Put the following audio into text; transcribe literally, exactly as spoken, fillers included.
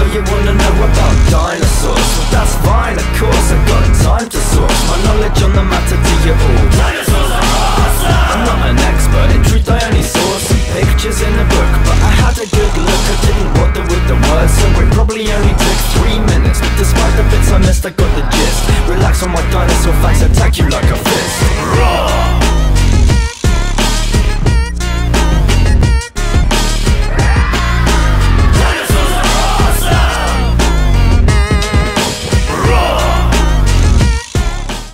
you wanna know about dinosaurs? Well, that's fine, of course, I've got time to source my knowledge on the matter to you all. Dinosaurs are awesome! I'm not an expert, in truth I only saw some pictures in a book, but I had a good look, I didn't bother with the words, so it probably only took three minutes. But despite the bits I missed, I got the